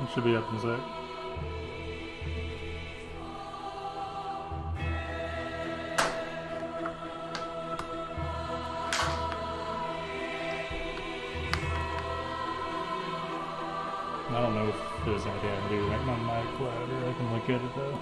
Should be up in a sec. I don't know if there's anything I can do right on my ladder. I can look at it though.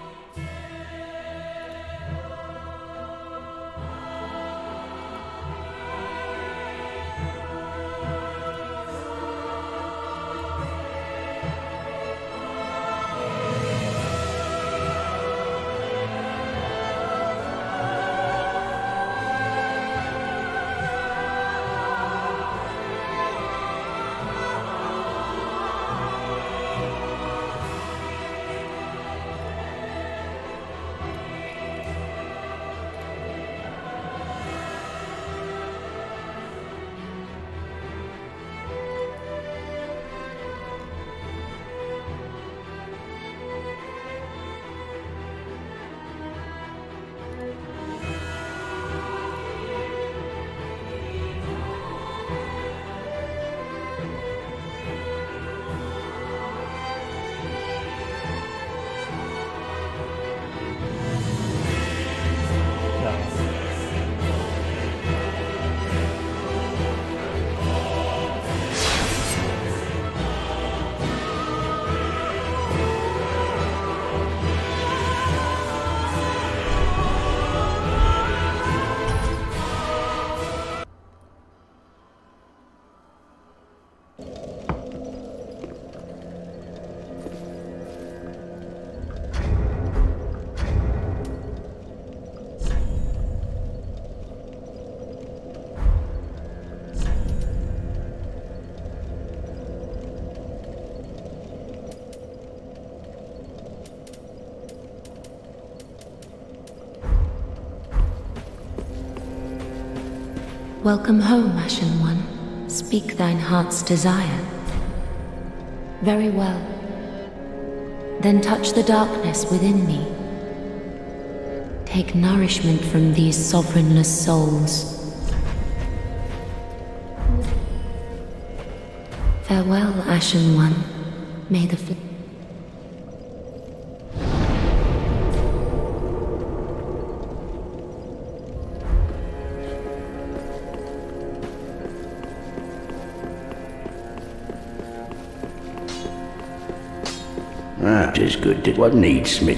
Welcome home, Ashen One. Speak thine heart's desire. Very well. Then touch the darkness within me. Take nourishment from these sovereignless souls. Farewell, Ashen One. May the That is good. Did what needs me.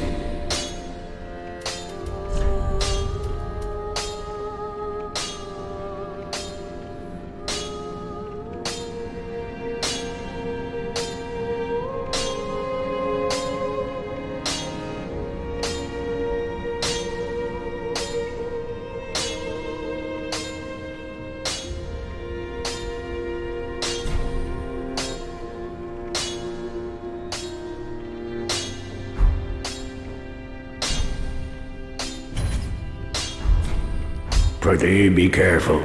Prithee, be careful.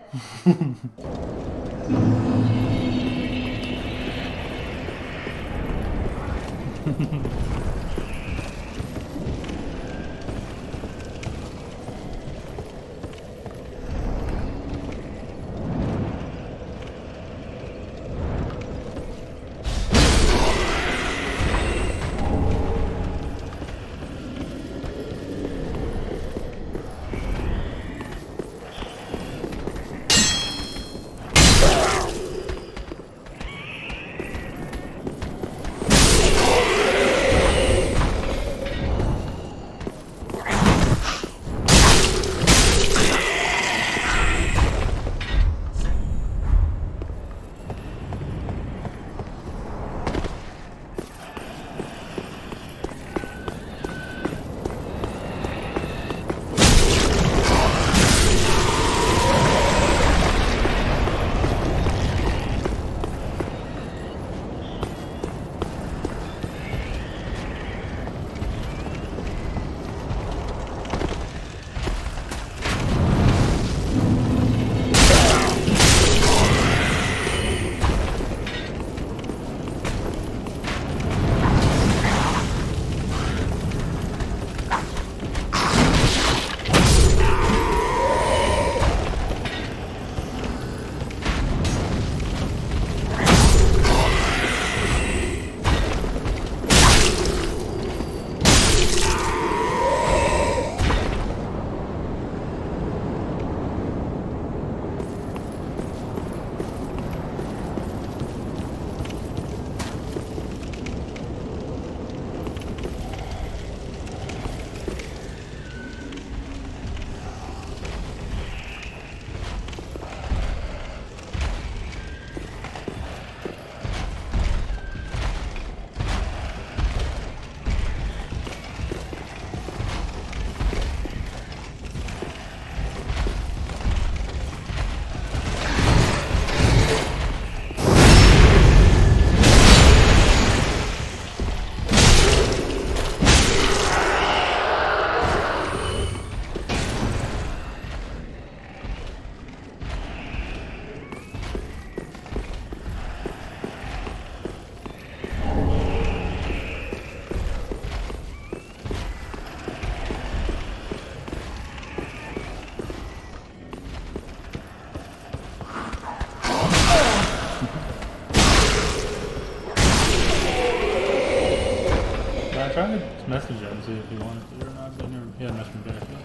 Try to message him and see if he wanted to or not. He hadn't messaged me back yet.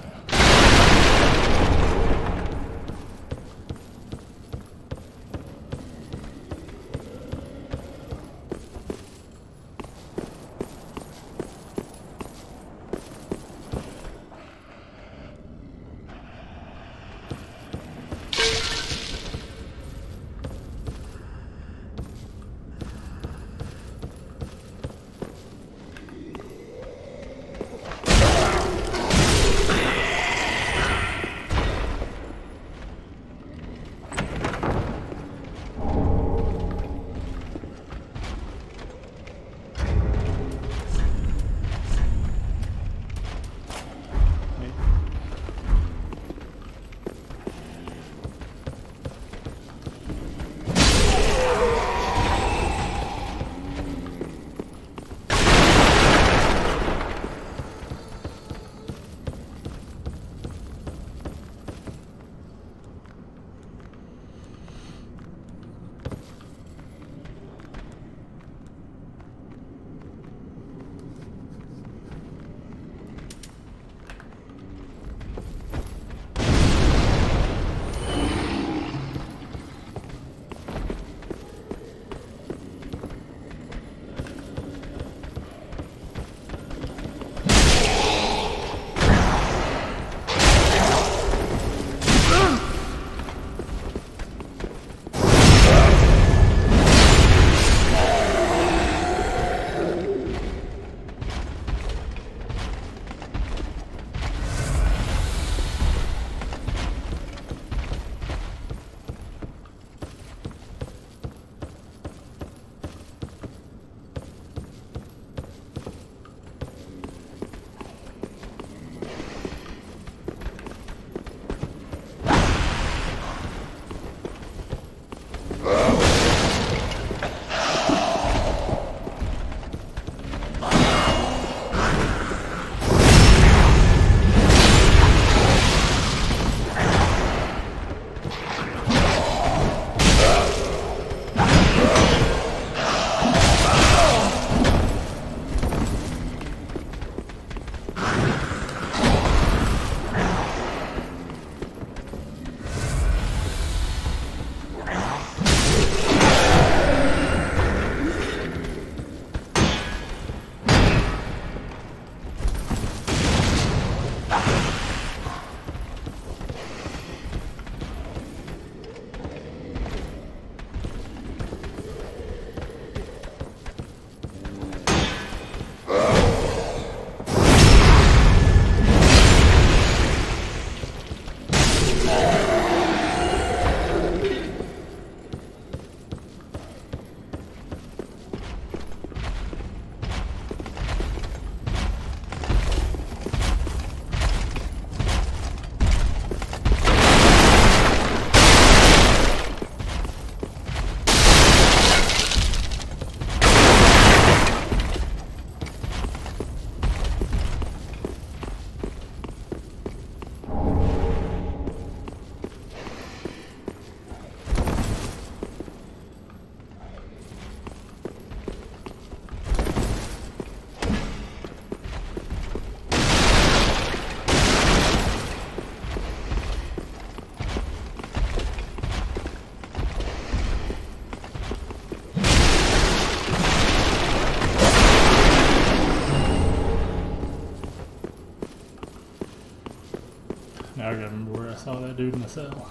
that dude in the cell.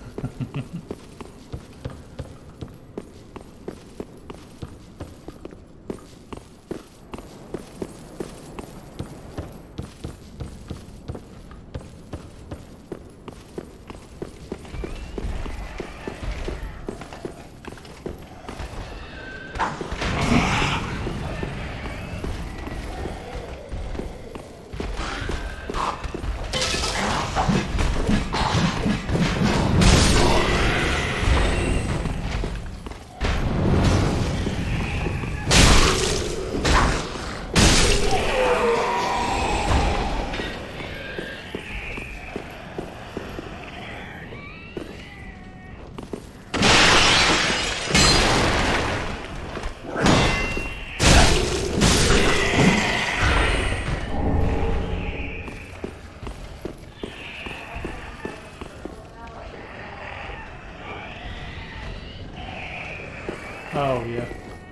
Oh, yeah.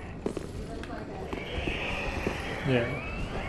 Yeah.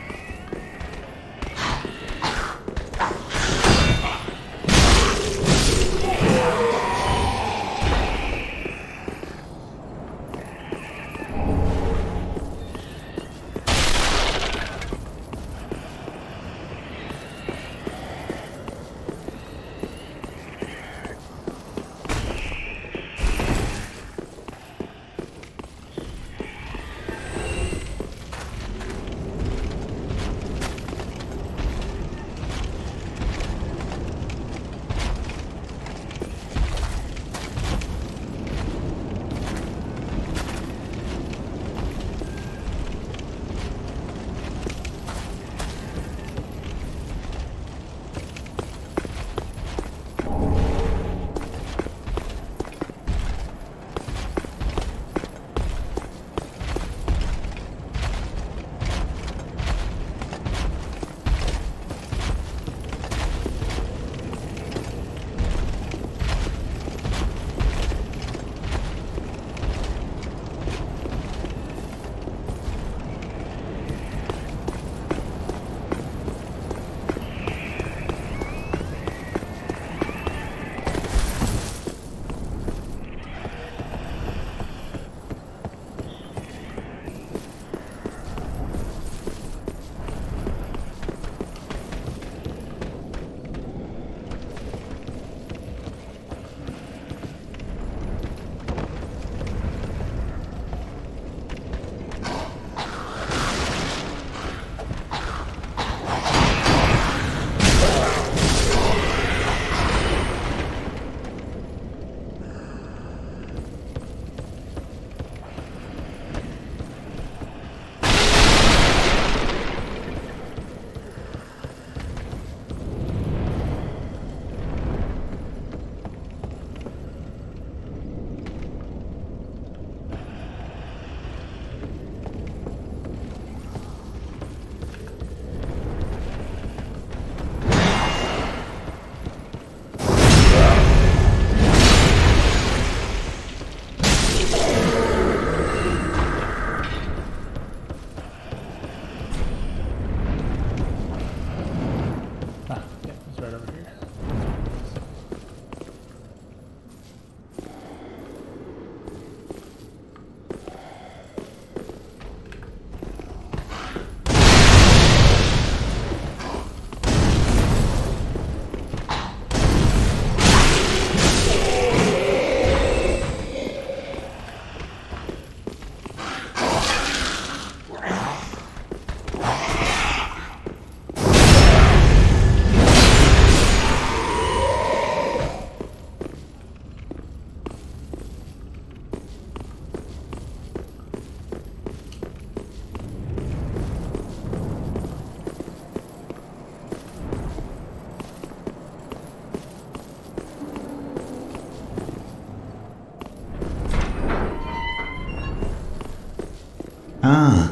Ah.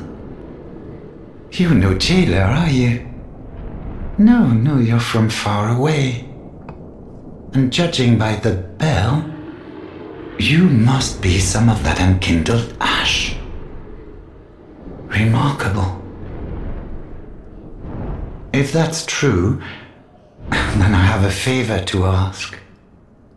You're no jailer, are you? No, you're from far away. And judging by the bell, you must be some of that enkindled ash. Remarkable. If that's true, then I have a favor to ask.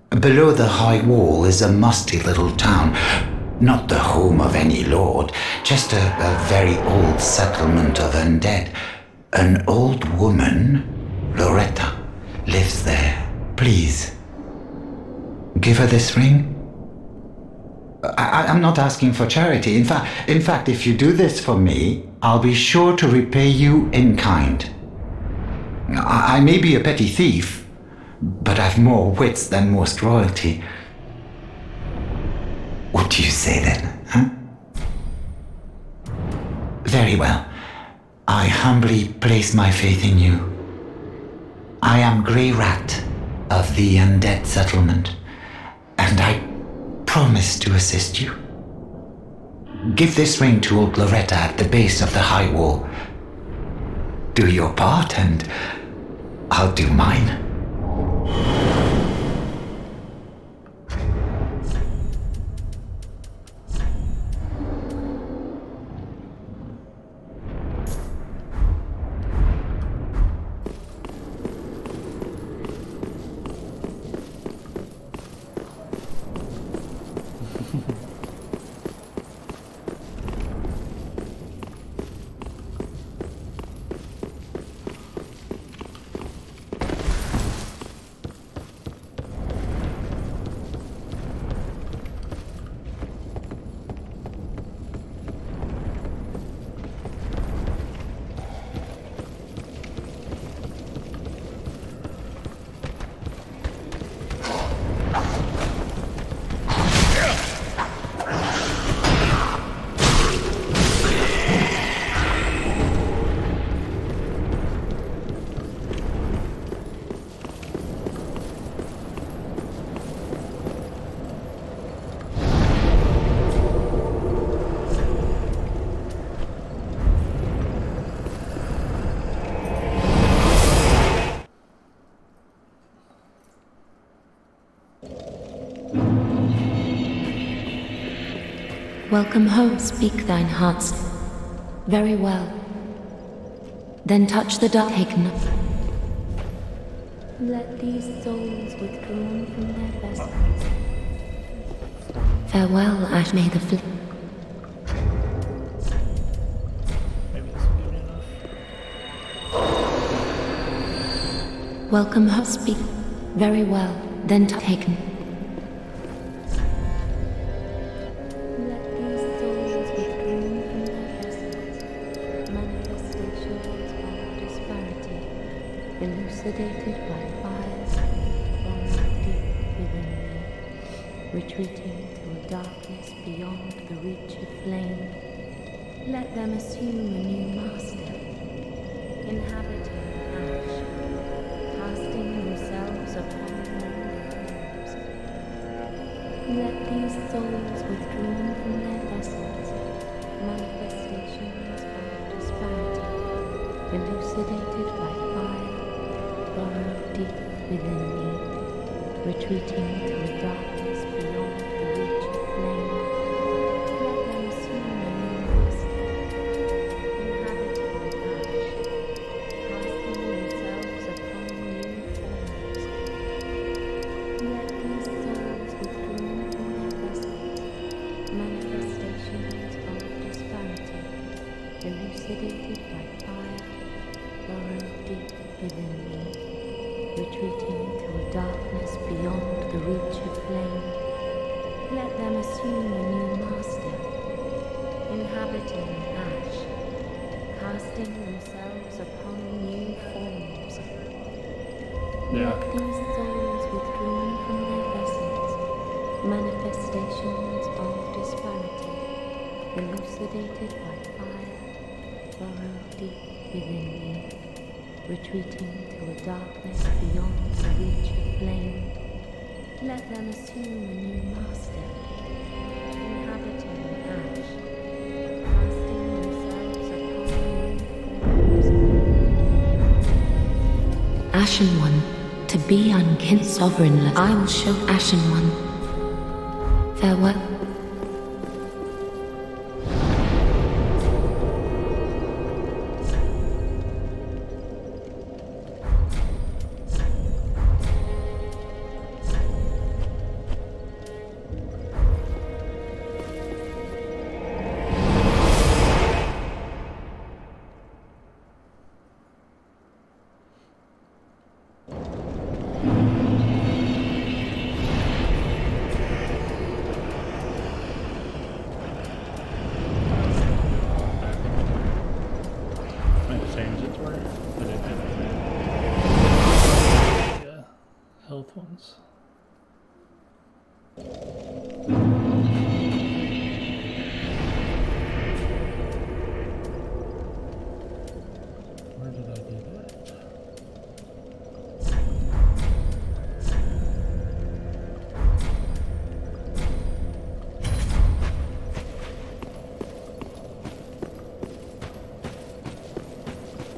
Below the high wall is a musty little town. Not the home of any lord, just a very old settlement of undead. An old woman, Loretta, lives there. Please, give her this ring. I'm not asking for charity. In fact, if you do this for me, I'll be sure to repay you in kind. I may be a petty thief, but I've more wits than most royalty. What do you say then, huh? Very well. I humbly place my faith in you. I am Grey Rat of the Undead Settlement, and I promise to assist you. Give this ring to old Loretta at the base of the high wall. Do your part, and I'll do mine. Welcome home, speak thine heart's. Very well. Then touch the dark Hign. Let these souls withdrawn from their vessels. Farewell, Ash, may the Maybe this will be enough. Welcome home, speak. Very well. Then touch Hign. Elucidated by fire, falling deep within me, retreating to a darkness beyond the reach of flame. Let them assume a new master, inhabiting ash, casting themselves upon new forms. Let these souls withdrawn from their vessels, manifestations of disparity, elucidated by fire, burrow deep within me, retreating to a darkness beyond the reach of flame. Let them assume a new master, inhabiting ash, casting themselves upon new forms. Let these souls withdrawn from their vessels, manifestations of disparity, elucidated by fire, burrow deep within me, retreating to a darkness beyond the reach of flame. Let them assume a new master, inhabiting ash, casting themselves upon new forms. Yeah. Let these souls withdrawn from their vessels, manifestations of disparity, elucidated by fire, burrow deep within me, retreating to a darkness beyond the reach of flame. Let them assume a new master, inhabiting ash, casting themselves upon new forms. Ashen One, to be unkin sovereignless, I will show Ashen One. Farewell.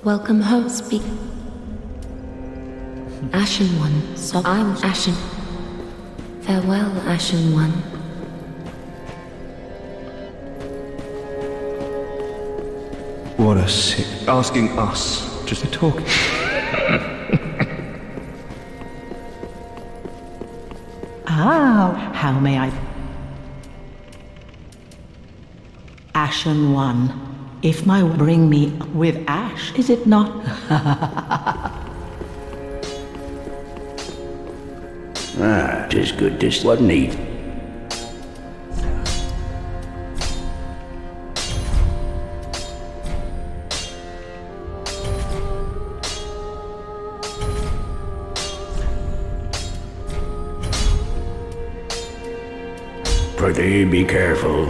Welcome home, speak. Ashen One, so I'm Ashen. Farewell, Ashen One. What a sick. Asking us just to talk. How may I? Ashen One, if my bring me with ash, is it not? Ah, 'tis good this what need. Prithee be careful.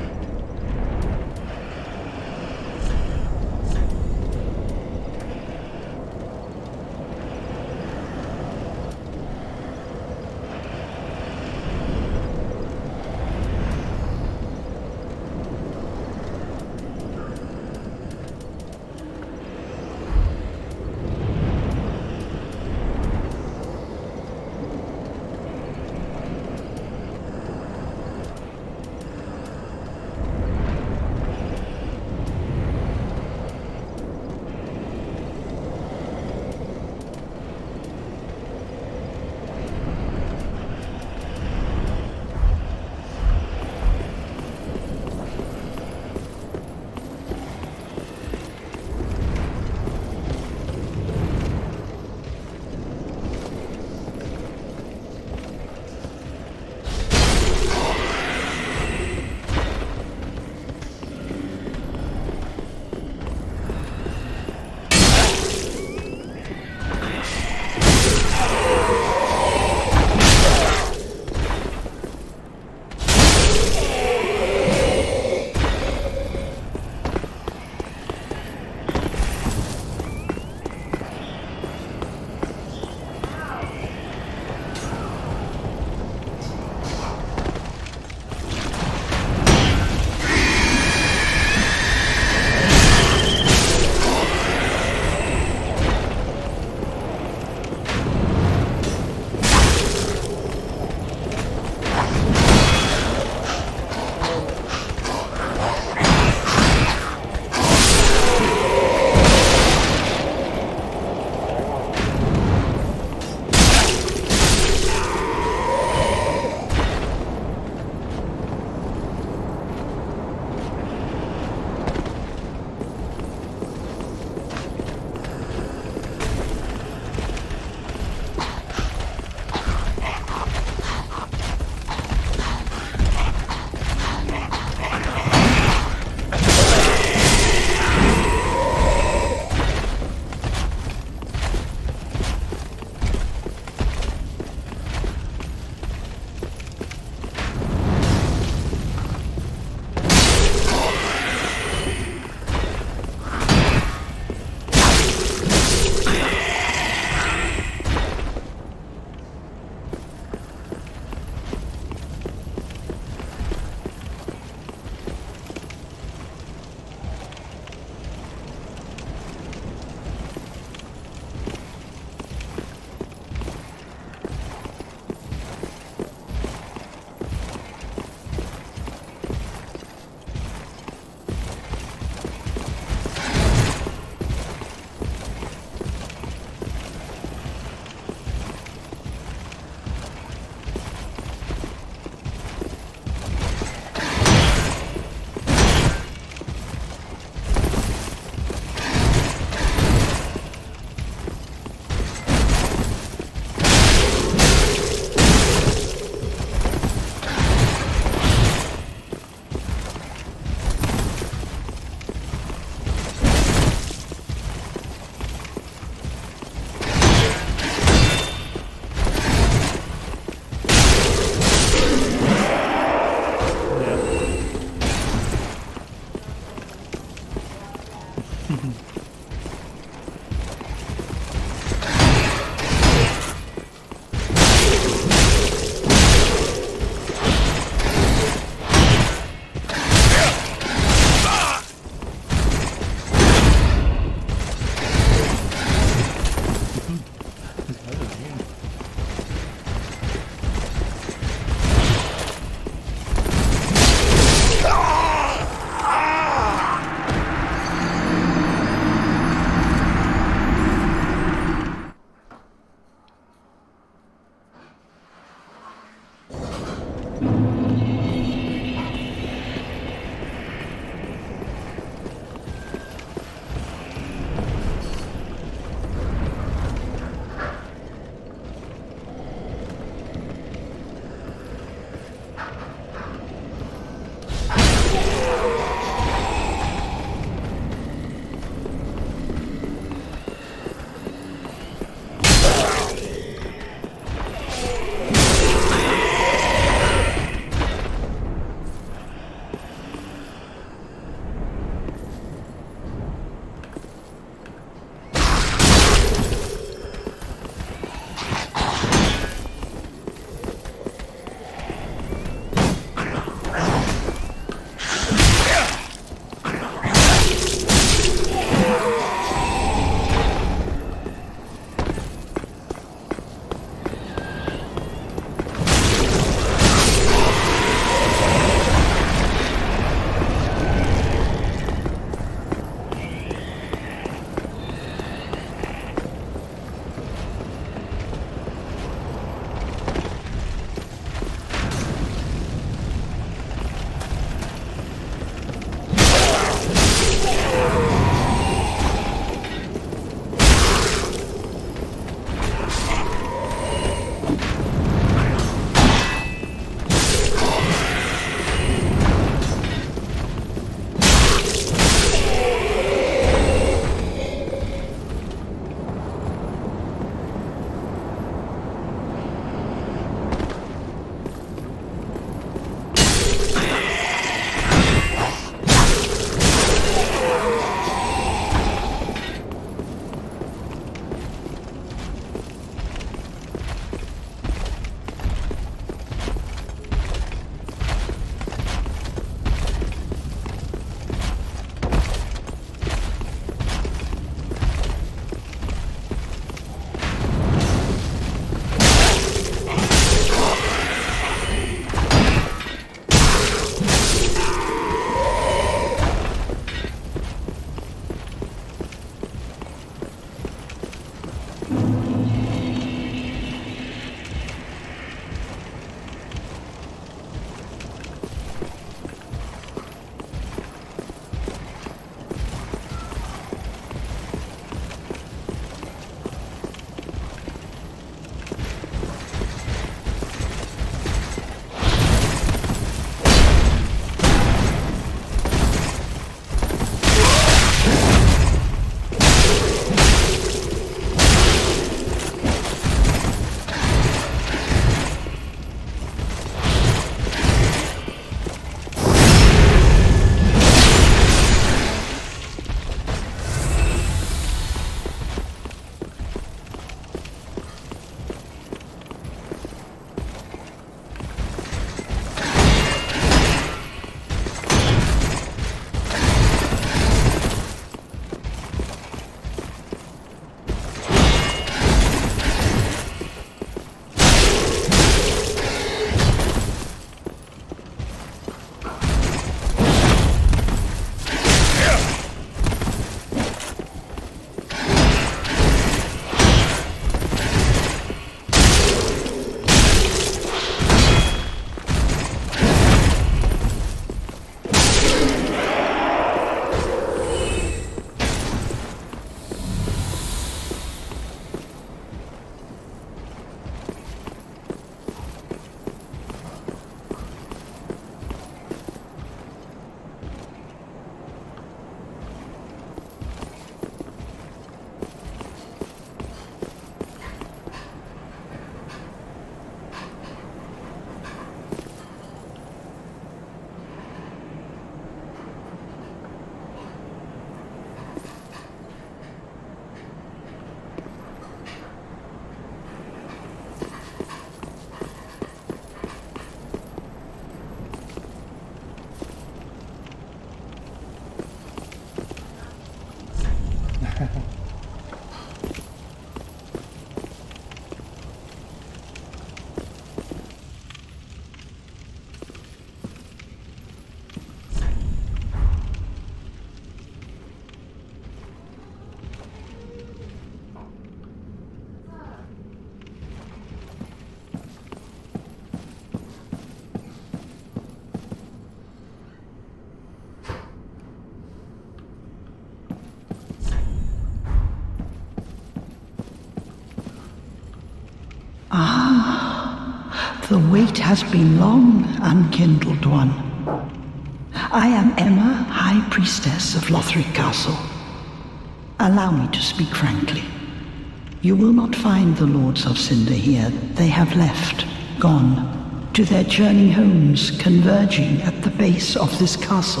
The wait has been long, Unkindled One. I am Emma, High Priestess of Lothric Castle. Allow me to speak frankly. You will not find the Lords of Cinder here. They have left, gone, to their journey homes converging at the base of this castle.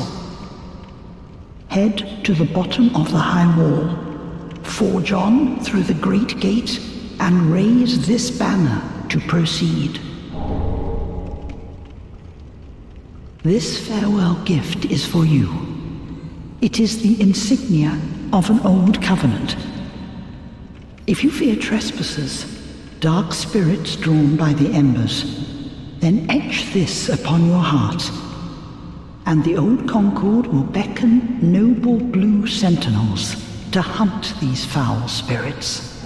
Head to the bottom of the high wall, forge on through the great gate, and raise this banner to proceed. This farewell gift is for you. It is the insignia of an old covenant. If you fear trespassers, dark spirits drawn by the embers, then etch this upon your heart, and the old Concord will beckon noble blue sentinels to hunt these foul spirits.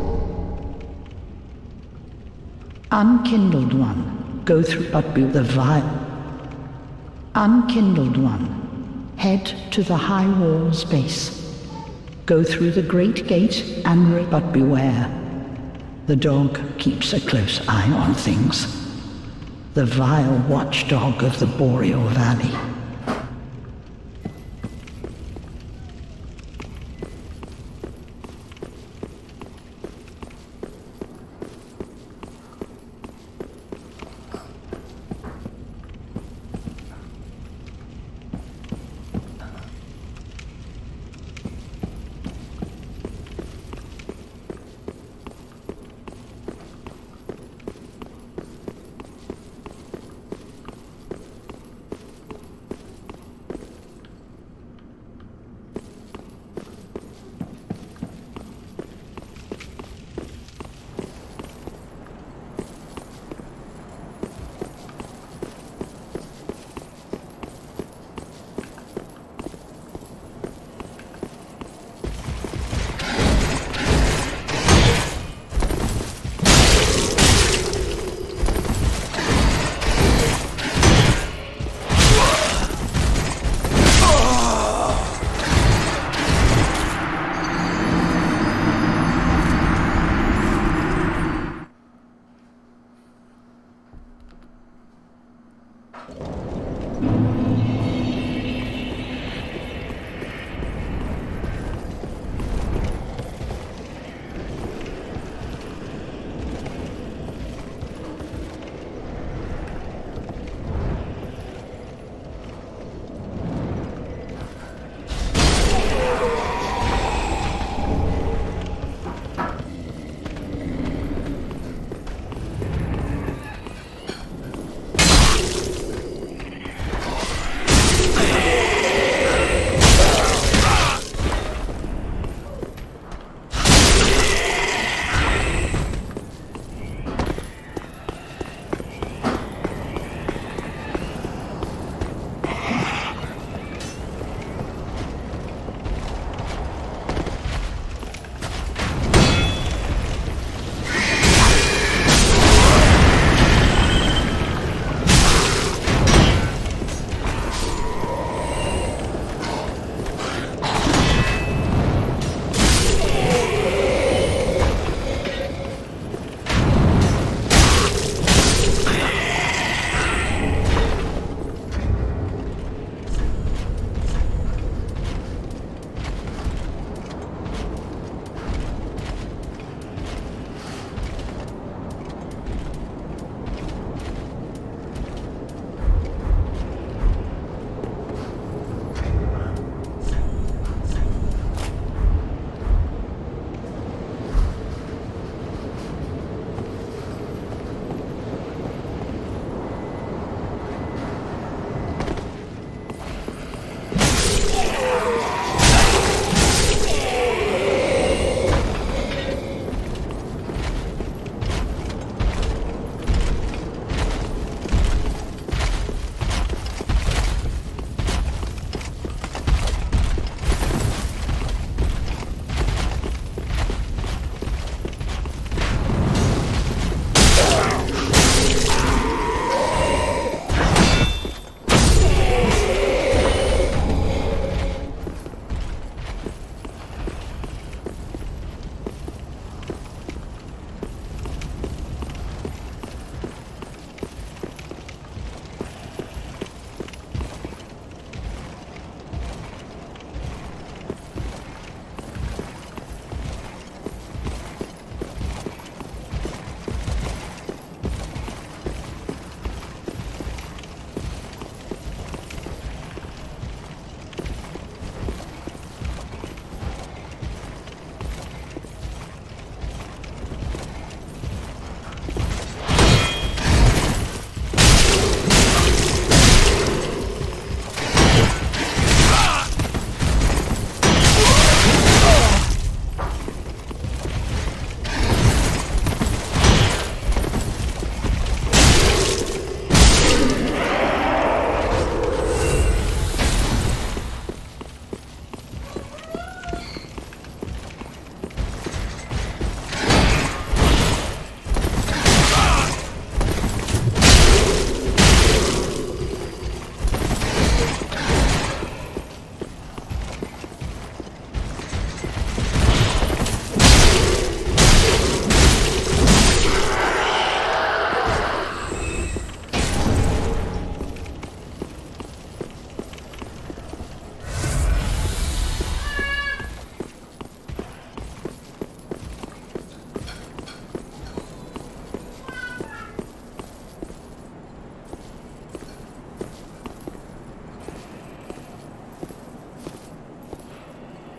Unkindled One, go through but be the vile. Unkindled One, head to the high wall's base. Go through the great gate and but beware. The dog keeps a close eye on things. The vile watchdog of the Boreal Valley.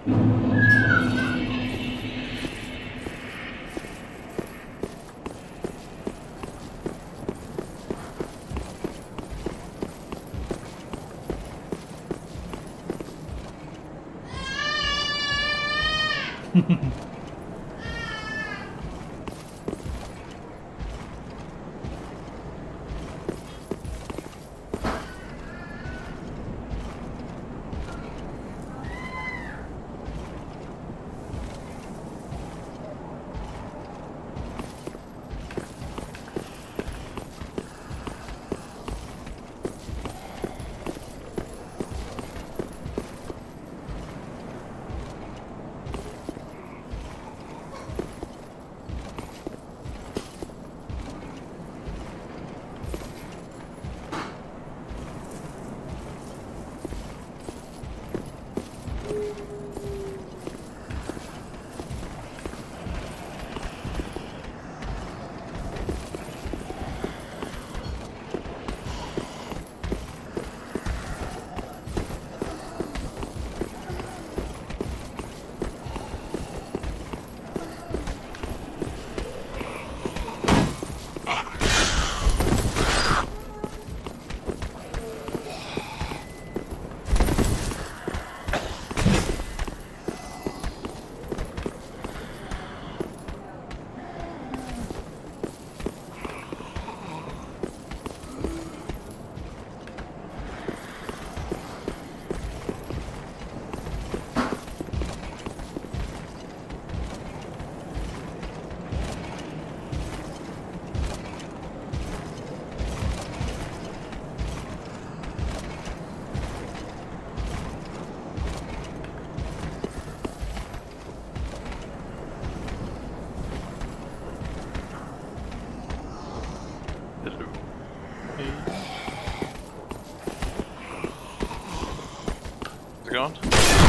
it going?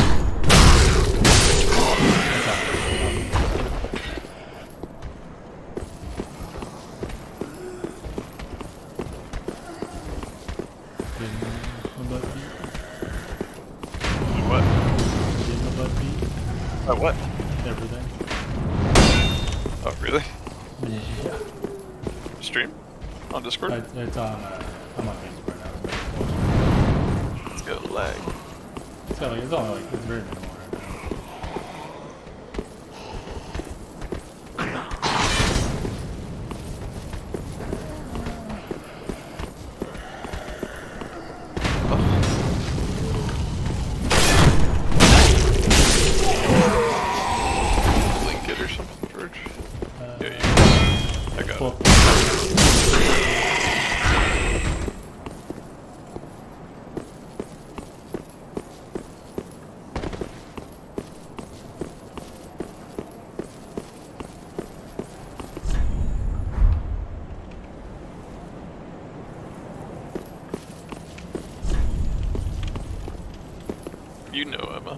What? Oh, what? Everything. Oh, really? Yeah. Stream? On Discord? It's on, I'm on Facebook now. Let's go lag. It's got like, it's only like, it's very minimal right Link it or something, George? now. Yeah, I got Well, it. You know Emma.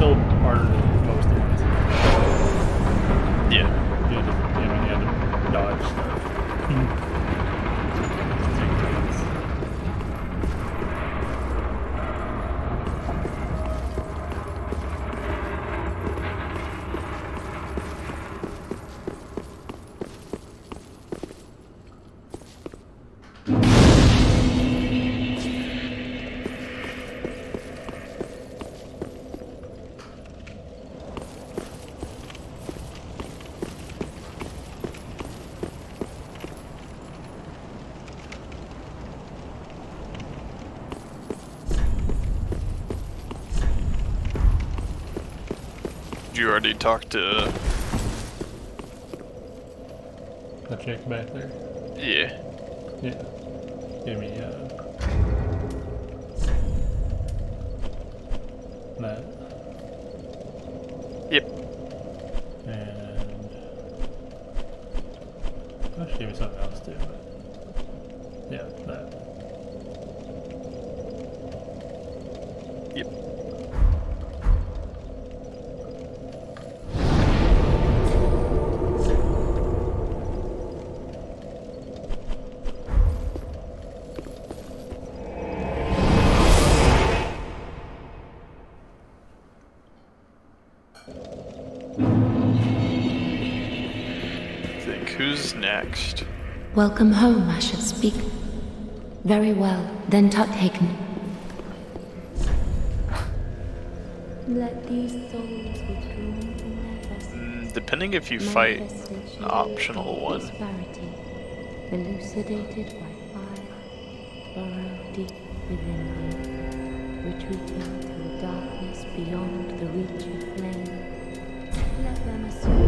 still harder than most of the ones. Yeah. You had to dodge stuff. Take turns. Did you already talk to... The chick back there. Yeah. Yeah. Give me that. Yep. And she gave me something else too, but yeah, that. Yep. Who's next? Welcome home, I shall speak. Very well, then Tuthaken. Let these souls withdrawn from their vessels. Depending if you fight an optional one. Prosperity, elucidated by fire, burrow deep within you, retreating to a darkness beyond the reach of flame. Let them assume.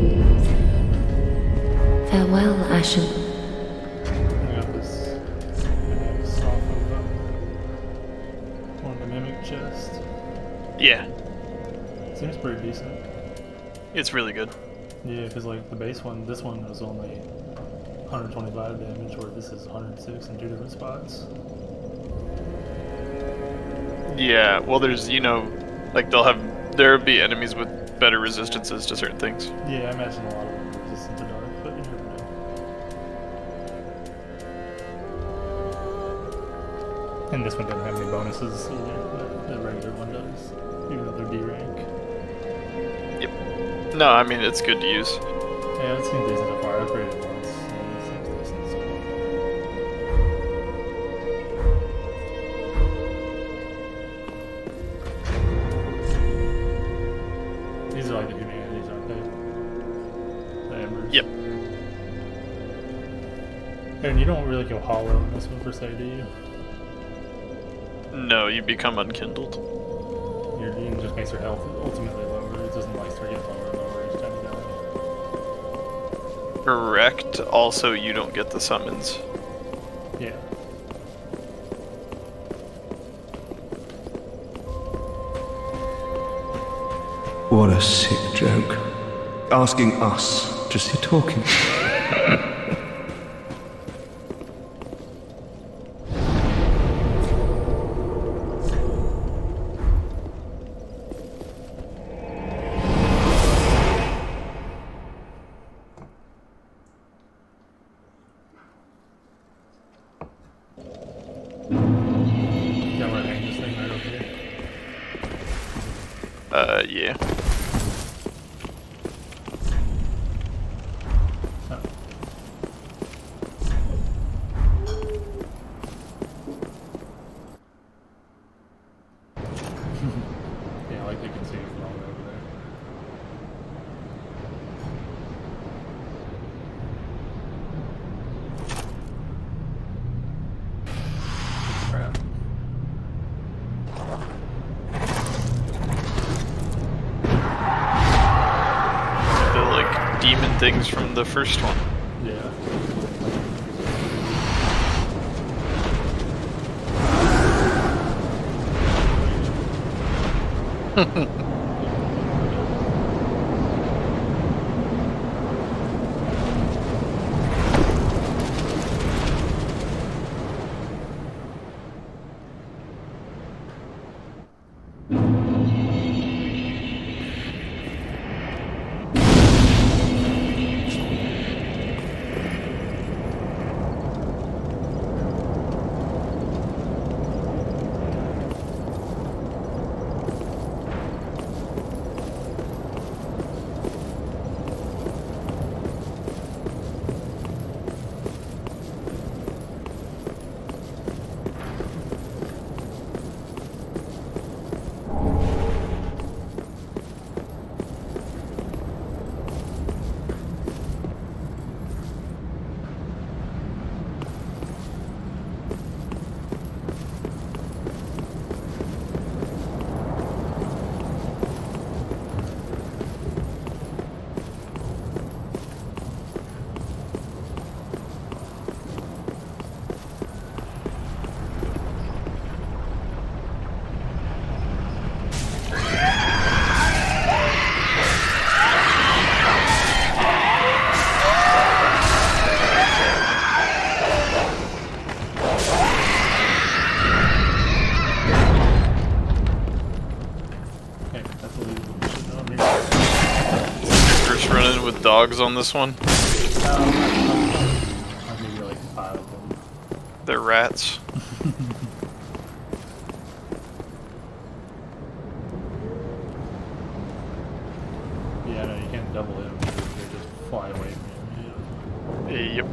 Farewell, Ashen. I got this next off of one of the mimic chest. Yeah. Seems pretty decent. It's really good. Yeah, because like the base one, this one was only 125 damage, where this is 106 in 2 different spots. Yeah, well there's, you know, like there'll be enemies with better resistances to certain things. Yeah, I imagine a lot of them are resistant to dark, but you never know. And this one doesn't have any bonuses either, but the regular one does, even though they're D rank. Yep. No, I mean, it's good to use. Yeah, it seems decent so far. I've played it once, and it seems decent so far. These are like the humanities, aren't they? The embers. Yep. And you don't really go hollow in this one per se, do you? No, you become unkindled. Your demon just makes your health ultimately lower. It doesn't like start getting lower and lower each time you die. Correct. Also, you don't get the summons. Yeah. What a sick joke. Asking us just to talking. Yeah, I'm gonna hang this thing right over here. Yeah. Oh. Yeah, like you can see it from all the way over there. Crap. The, like, demon things from the first one. Yeah. dealing with dogs on this one? Maybe like 5 of them. They're rats. Yeah, no, you can't double hit them. They just fly away from you. Yep.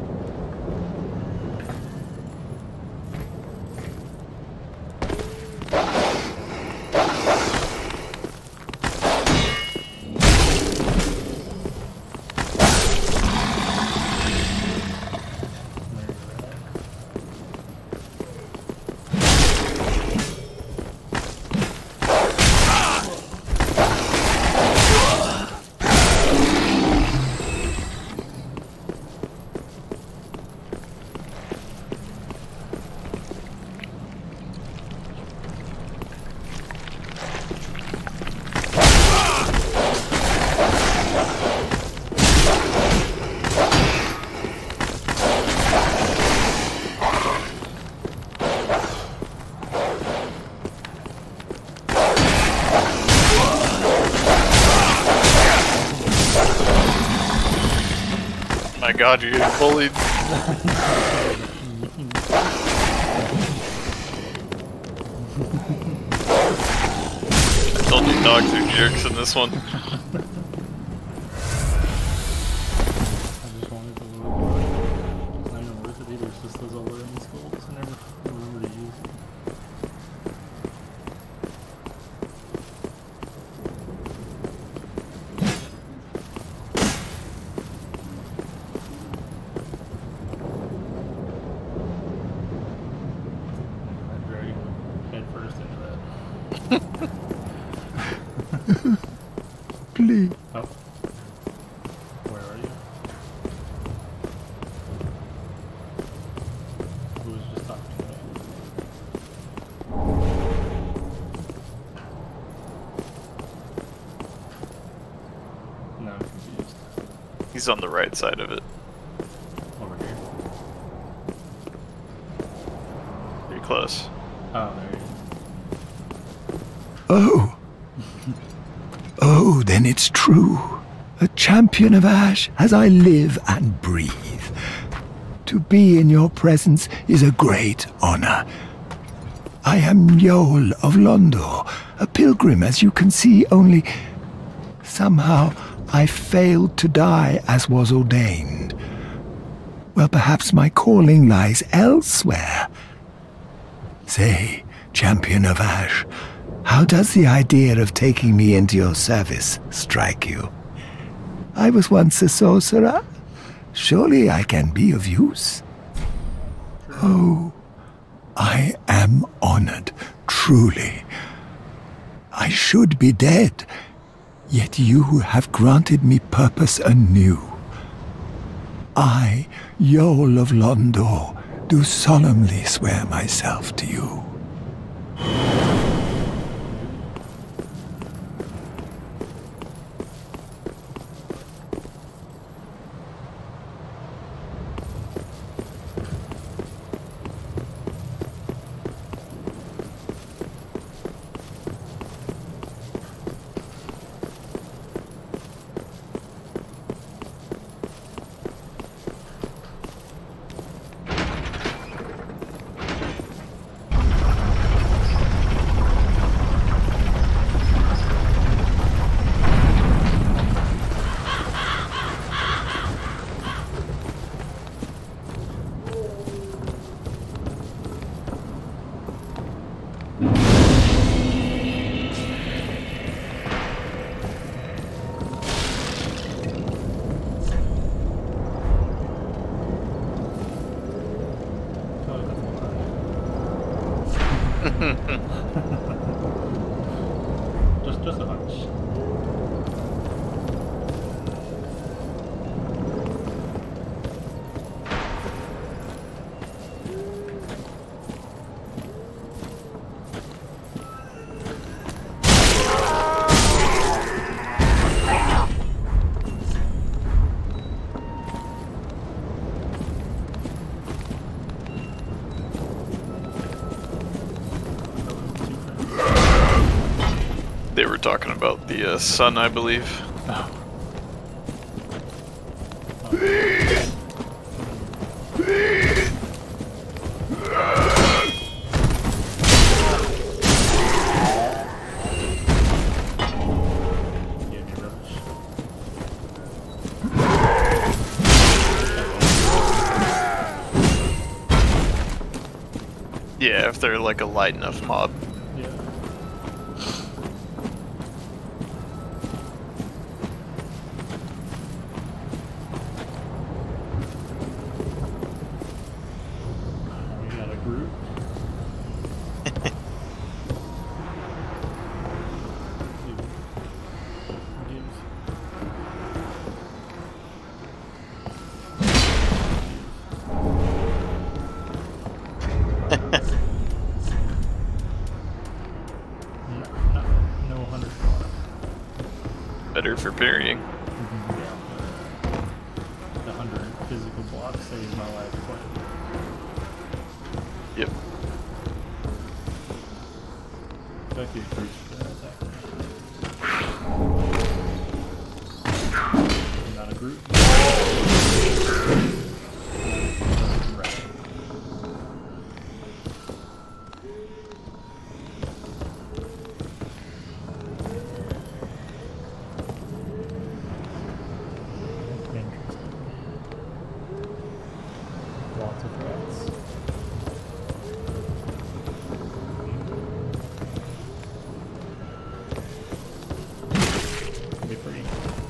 My god, you're getting bullied. I told you dogs are jerks in this one. I just wanted to look. It's not even worth it either. It's just those old enemy skulls. I never remember to use them. Please. Oh. Where are you? Who was just talking to me? No, I'm confused. He's on the right side of it. Over here. Pretty close. Oh, there he is. Oh. Oh, then it's true. A champion of Ash as I live and breathe. To be in your presence is a great honor. I am Yoel of Londor, a pilgrim as you can see, only somehow I failed to die as was ordained. Well, perhaps my calling lies elsewhere. Say, champion of Ash, how does the idea of taking me into your service strike you? I was once a sorcerer. Surely I can be of use. Oh, I am honored, truly. I should be dead, yet you have granted me purpose anew. I, Yoel of Londor, do solemnly swear myself to you. Just a hunch. They were talking about the sun, I believe. Oh. Yeah, if they're like a light enough mob. Yeah. We got a group. No 100 more. Better for parrying. The 100 physical blocks saves my life quite a bit. Yep. Back to increase the attack. Not a group. Right. Interesting. Lots of rats. Be pretty.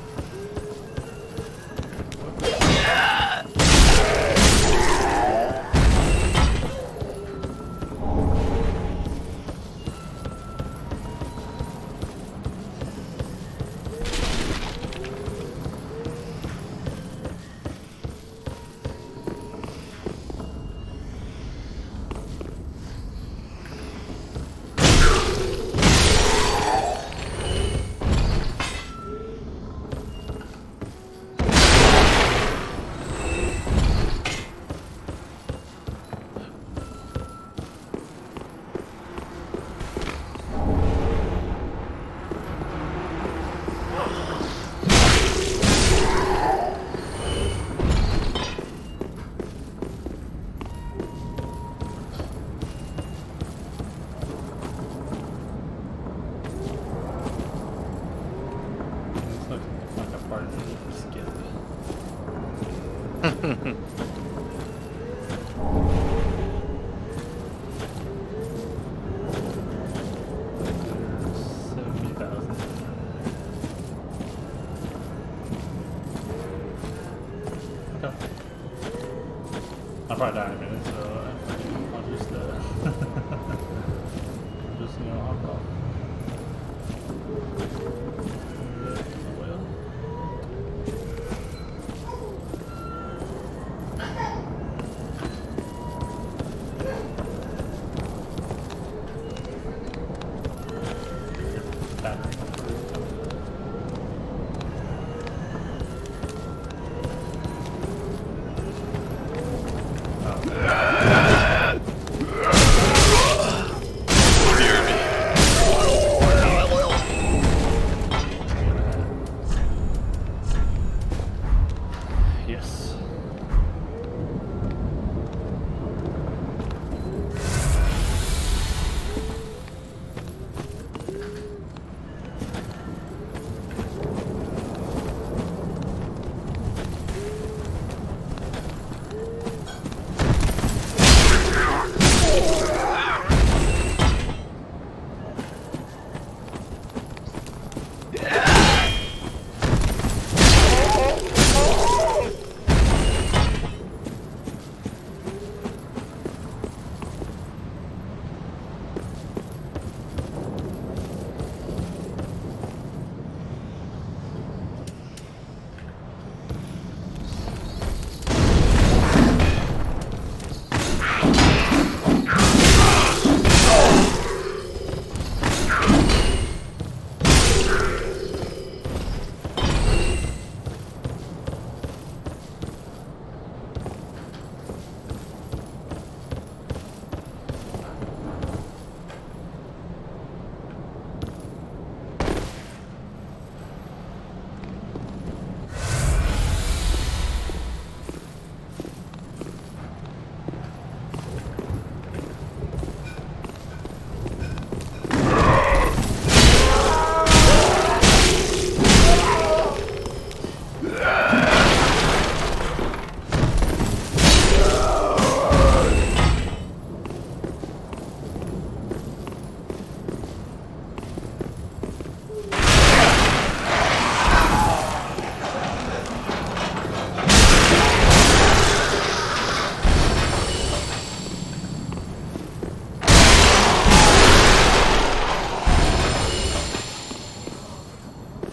Looks like a part of the skip. Okay. I'll probably die in a minute, so I'll just, hop off. Well. Battery. Fear me. Yes.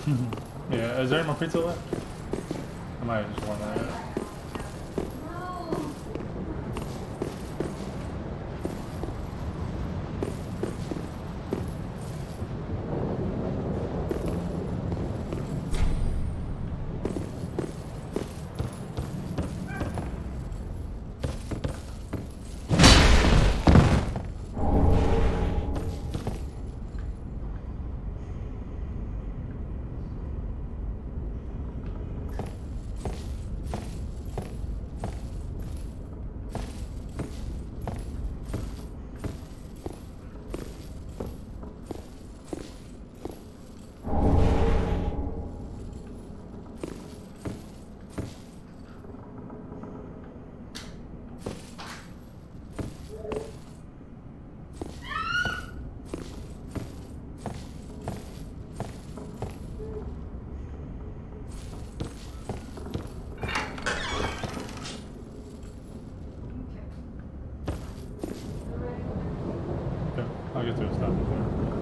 Yeah, is there any more pizza left? I might have just want that. I'll get to a stop there.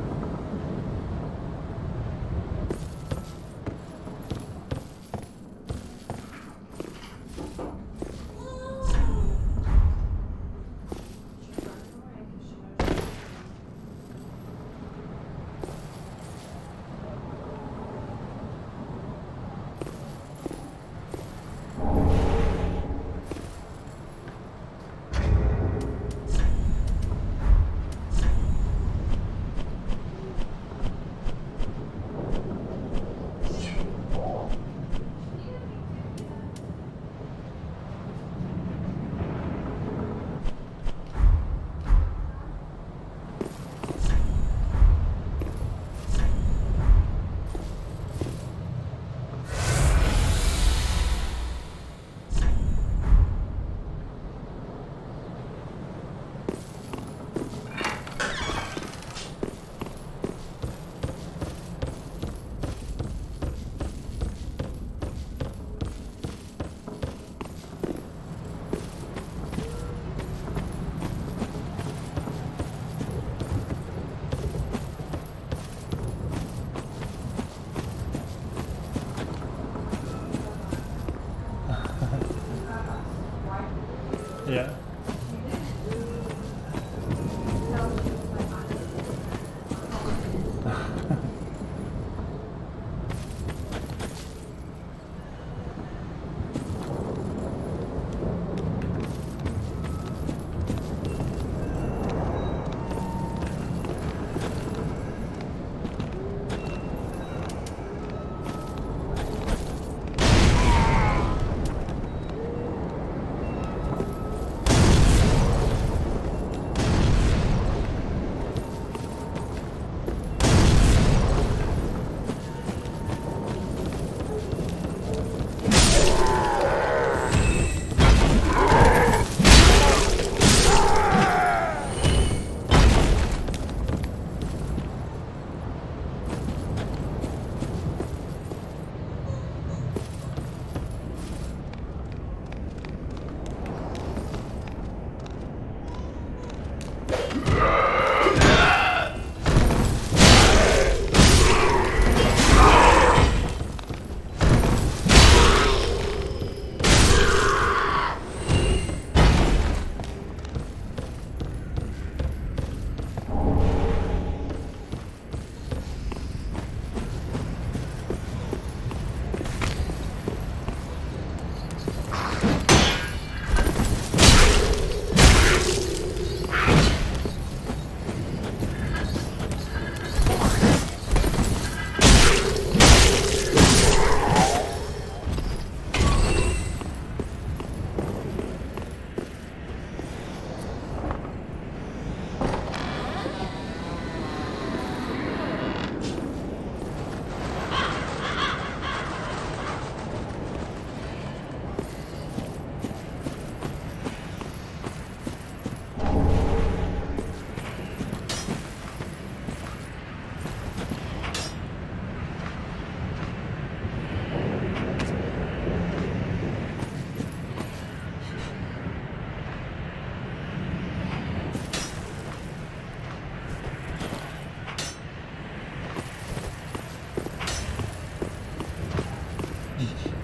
Yeah.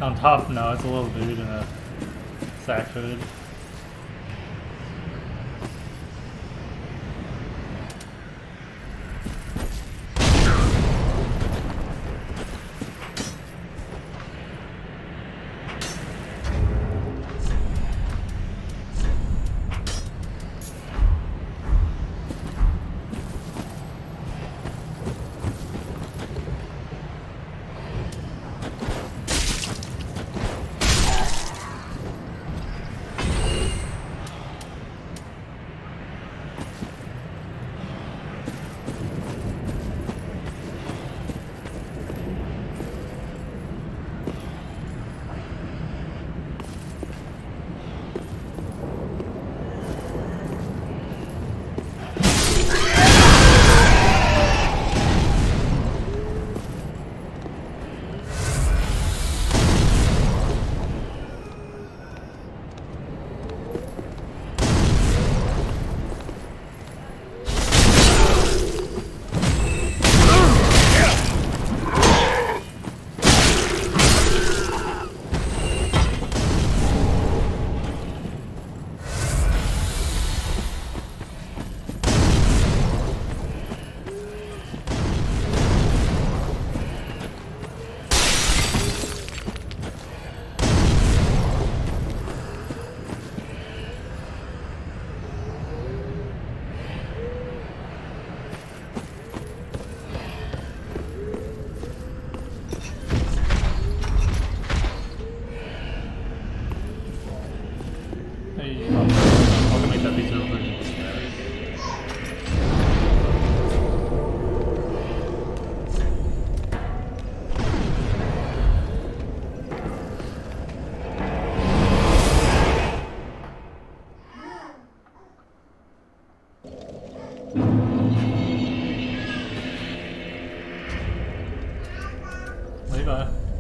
On top, no, it's a little dude in a sack hood. Hey, I'll make that piece real quick. Levi.